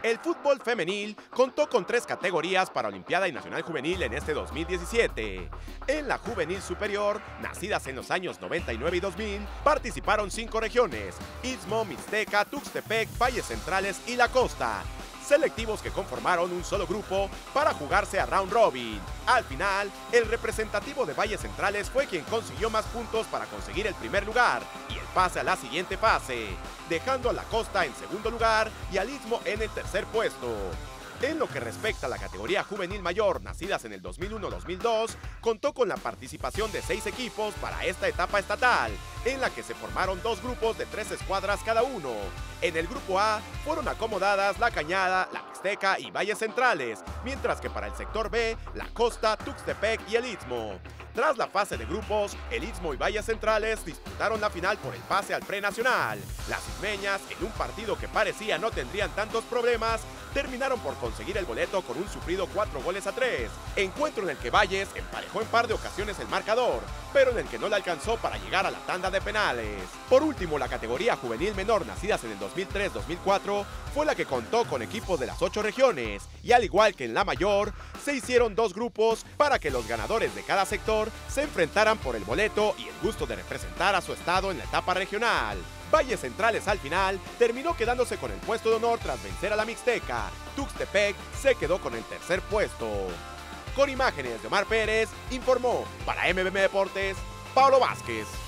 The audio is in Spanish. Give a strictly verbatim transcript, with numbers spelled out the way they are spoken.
El fútbol femenil contó con tres categorías para Olimpiada y Nacional Juvenil en este dos mil diecisiete. En la juvenil superior, nacidas en los años noventa y nueve y dos mil, participaron cinco regiones: Istmo, Mixteca, Tuxtepec, Valles Centrales y La Costa. Selectivos que conformaron un solo grupo para jugarse a round robin. Al final, el representativo de Valles Centrales fue quien consiguió más puntos para conseguir el primer lugar y el pase a la siguiente fase, dejando a La Costa en segundo lugar y al Istmo en el tercer puesto. En lo que respecta a la categoría juvenil mayor, nacidas en el dos mil uno dos mil dos, contó con la participación de seis equipos para esta etapa estatal, en la que se formaron dos grupos de tres escuadras cada uno. En el grupo A fueron acomodadas La Cañada, La Mixteca y Valles Centrales, mientras que para el sector B, La Costa, Tuxtepec y el Istmo. Tras la fase de grupos, el Istmo y Valles Centrales disputaron la final por el pase al prenacional. Las ismeñas, en un partido que parecía no tendrían tantos problemas, terminaron por conseguir el boleto con un sufrido cuatro goles a tres. Encuentro en el que Valles emparejó en par de ocasiones el marcador, pero en el que no le alcanzó para llegar a la tanda de penales. Por último, la categoría juvenil menor, nacidas en el dos mil tres dos mil cuatro, fue la que contó con equipos de las ocho regiones, y al igual que en la mayor, se hicieron dos grupos para que los ganadores de cada sector se enfrentaran por el boleto y el gusto de representar a su estado en la etapa regional. Valles Centrales al final terminó quedándose con el puesto de honor tras vencer a la Mixteca. Tuxtepec se quedó con el tercer puesto. Con imágenes de Omar Pérez, informó para M B M Deportes, Pablo Vázquez.